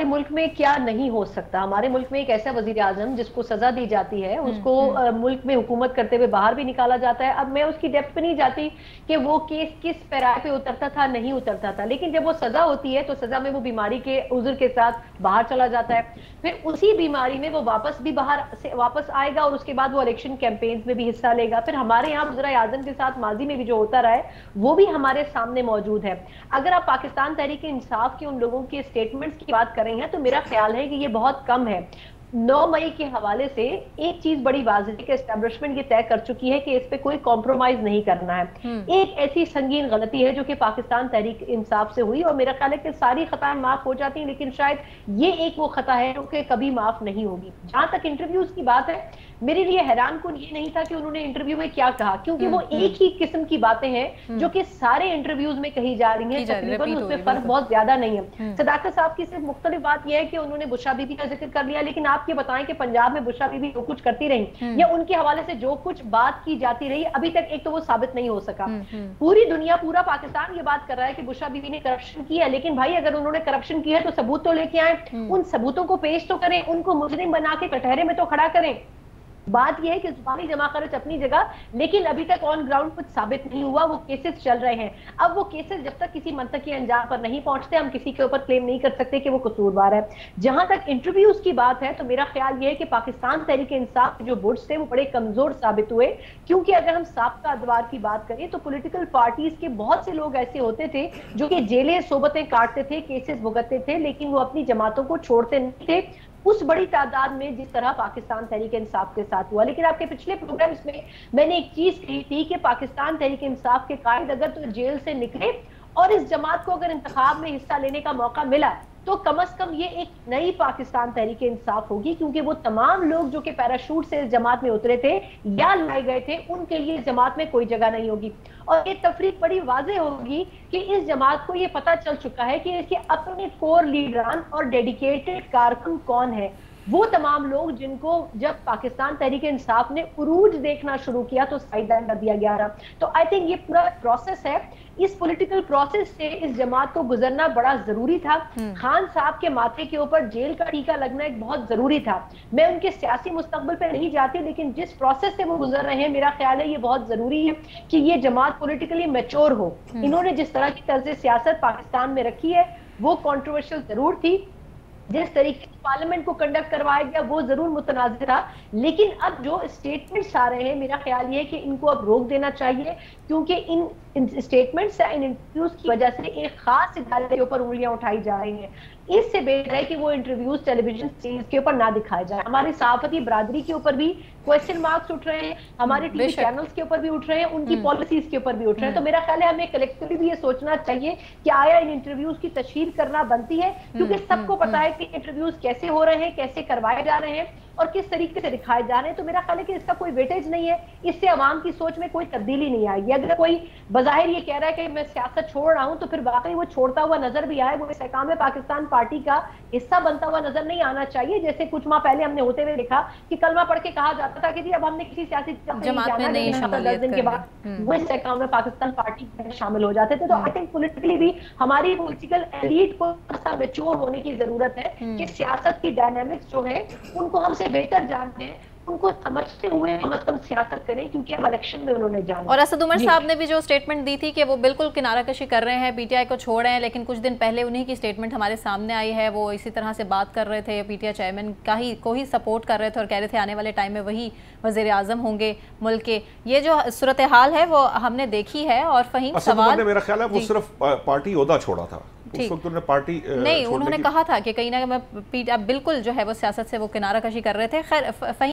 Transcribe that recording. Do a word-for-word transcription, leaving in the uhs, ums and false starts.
हमारे मुल्क में क्या नहीं हो सकता। हमारे मुल्क में एक ऐसा वजीर आजम जिसको सजा दी जाती है, उसको मुल्क में हुकूमत करते हुए बाहर भी निकाला जाता है। अब मैं उसकी डेप्थ पे नहीं जाती कि वो केस किस पैराए पे उतरता था नहीं उतरता था, लेकिन जब वो सजा होती है तो सजा में वो बीमारी के उज़्र के साथ बाहर चला जाता है, फिर उसी बीमारी में वो वापस भी बाहर से वापस आएगा और उसके बाद वो इलेक्शन कैंपेन्स में भी हिस्सा लेगा। फिर हमारे यहाँ वज़ीर आज़म के साथ माजी में भी जो होता रहा है वो भी हमारे सामने मौजूद है। अगर आप पाकिस्तान तहरीक इंसाफ के उन लोगों के स्टेटमेंट्स की बात कर रहे हैं तो मेरा ख्याल है कि ये बहुत कम है। नौ मई के हवाले से एक चीज बड़ी वाज़ेह है कि एस्टैब्लिशमेंट ये तय कर चुकी है कि इस पे कोई कॉम्प्रोमाइज नहीं करना है। एक ऐसी संगीन गलती है जो कि पाकिस्तान तहरीक इंसाफ से हुई और मेरा ख्याल है कि सारी खताएं माफ हो जाती हैं, लेकिन शायद ये एक वो खता है जो कि कभी माफ नहीं होगी। जहां तक इंटरव्यूज की बात है, मेरे लिए हैरान कुन ये नहीं था कि उन्होंने इंटरव्यू में क्या कहा, क्योंकि वो एक ही किस्म की बातें हैं जो कि सारे इंटरव्यूज में कही जा रही हैं, तकरीबन उसमें फर्क बहुत ज्यादा नहीं है। सदाकत साहब की सिर्फ मुख्तलिफ बात यह है कि उन्होंने बुशरा बीबी का जिक्र कर लिया, लेकिन आप ये बताएं कि पंजाब में बुशरा बीबी जो कुछ करती रही या उनके हवाले से जो कुछ बात की जाती रही, अभी तक एक तो वो साबित नहीं हो सका। पूरी दुनिया, पूरा पाकिस्तान ये बात कर रहा है कि बुशरा बीबी ने करप्शन किया, लेकिन भाई अगर उन्होंने करप्शन किया है तो सबूत तो लेके आए, उन सबूतों को पेश तो करें, उनको मुजरिम बना के कटहरे में तो खड़ा करें। बात यह है कि जुबानी जमा खर्च अपनी जगह, लेकिन अभी तक ऑन ग्राउंड कुछ साबित नहीं हुआ। वो केसेस चल रहे हैं। अब वो केसेस जब तक किसी मंतकी अंजाम पर नहीं पहुंचते, हम किसी के ऊपर क्लेम नहीं कर सकते कि वो कसूरवार है। जहां तक इंटरव्यूज की बात है तो मेरा ख्याल यह है कि पाकिस्तान तहरीक इंसाफ के जो बुर्ज थे वो बड़े कमजोर साबित हुए, क्योंकि अगर हम साबिका अदवार की बात करें तो पॉलिटिकल पार्टीज के बहुत से लोग ऐसे होते थे जो कि जेलें सोबतें काटते थे, केसेस भुगतते थे, लेकिन वो अपनी जमातों को छोड़ते नहीं थे उस बड़ी तादाद में जिस तरह पाकिस्तान तहरीक इंसाफ के साथ हुआ। लेकिन आपके पिछले प्रोग्राम्स में मैंने एक चीज कही थी कि पाकिस्तान तहरीक इंसाफ के कायद अगर तो जेल से निकले और इस जमात को अगर इंतखाब में हिस्सा लेने का मौका मिला तो कम अज कम ये एक नई पाकिस्तान तहरीक इंसाफ होगी, क्योंकि वो तमाम लोग जो कि पैराशूट से इस जमात में उतरे थे या लाए गए थे, उनके लिए इस जमात में कोई जगह नहीं होगी। और ये तफरीक बड़ी वाज़ेह होगी कि इस जमात को ये पता चल चुका है कि इसके अपने कोर लीडरान और डेडिकेटेड कारकुन कौन है। वो तमाम लोग जिनको जब पाकिस्तान तहरीक इंसाफ ने उरूज देखना शुरू किया तो साइडलाइन कर दिया गया रहा। तो आई थिंक ये पूरा प्रोसेस है, इस पॉलिटिकल प्रोसेस से इस जमात को गुजरना बड़ा जरूरी था। खान साहब के माथे के ऊपर जेल का टीका लगना एक बहुत जरूरी था। मैं उनके सियासी मुस्तकबिल पे नहीं जाती, लेकिन जिस प्रोसेस से वो गुजर रहे हैं मेरा ख्याल है ये बहुत जरूरी है कि ये जमात पॉलिटिकली मैच्योर हो। इन्होंने जिस तरह की तर्ज सियासत पाकिस्तान में रखी है वो कॉन्ट्रोवर्शियल जरूर थी, जिस तरीके से पार्लियामेंट को कंडक्ट करवाया गया वो जरूर मुतनाज़िर था, लेकिन अब जो स्टेटमेंट्स आ रहे हैं मेरा ख्याल ये है कि इनको अब रोक देना चाहिए, क्योंकि इन, इन स्टेटमेंट्स या इन इंटरव्यूज की वजह से एक खास इदारे के ऊपर उंगलियां उठाई जा रही हैं। इससे बेहतर है कि वो इंटरव्यूज टेलीविजन सीरीज के ऊपर ना दिखाए जाए। हमारी सहाफती बरादरी के ऊपर भी क्वेश्चन मार्क्स उठ रहे हैं, हमारे टीवी चैनल्स के ऊपर भी उठ रहे हैं, उनकी पॉलिसीज के ऊपर भी उठ रहे हैं। तो मेरा ख्याल है हमें कलेक्टिवली भी ये सोचना चाहिए कि आया इन इंटरव्यूज की तशहीर करना बनती है, क्योंकि सबको पता है कि इंटरव्यूज कैसे हो रहे हैं, कैसे करवाए जा रहे हैं और किस तरीके से दिखाए जा रहे हैं। तो मेरा ख्याल है कि इसका कोई वेटेज नहीं है, इससे अवाम की सोच में कोई तब्दीली नहीं आएगी। अगर कोई बज़ाहिर ये कह रहा है कि मैं सियासत छोड़ रहा हूं तो फिर वाकई वो छोड़ता हुआ नजर भी आए, वो इस्तेकाम पाकिस्तान पार्टी का हिस्सा बनता हुआ नजर नहीं आना चाहिए। जैसे कुछ माह पहले हमने होते हुए देखा कि कलमा पढ़ के कहा जाता था कि जी अब हमने किसी सियासी जमात में नहीं जाना, दस दिन के बाद वो इस्तेकाम में पाकिस्तान पार्टी में शामिल हो जाते थे। तो आई थिंक पॉलिटिकली भी हमारी पॉलिटिकल एलीट को मैच्योर होने की जरूरत है कि सियासत की डायनामिक्स जो है उनको हमसे बेहतर जानते हैं, उनको समझते हुए मतलब सियासत करें, क्योंकि अब इलेक्शन में उन्होंने जाना। और असद उमर साहब ने भी जो स्टेटमेंट दी थी कि वो बिल्कुल किनारा कशी कर रहे हैं, पीटीआई को छोड़ रहे हैं, लेकिन कुछ दिन पहले उन्हीं की स्टेटमेंट हमारे सामने आई है। वो इसी तरह से बात कर रहे थे, पीटीआई चेयरमैन का ही को ही सपोर्ट कर रहे थे और कह रहे थे आने वाले टाइम में वही वज़ीर आज़म होंगे मुल्क के। ये जो सूरत हाल है वो हमने देखी है। और फहीम सवाल, मेरा ख्याल है वो सिर्फ पार्टी ओहदा छोड़ा था, उस वक्त उन्होंने पार्टी नहीं, उन्होंने कहा था कि कहीं ना कहीं बिल्कुल जो है वो सियासत से वो किनारा कशी कर रहे थे। खैर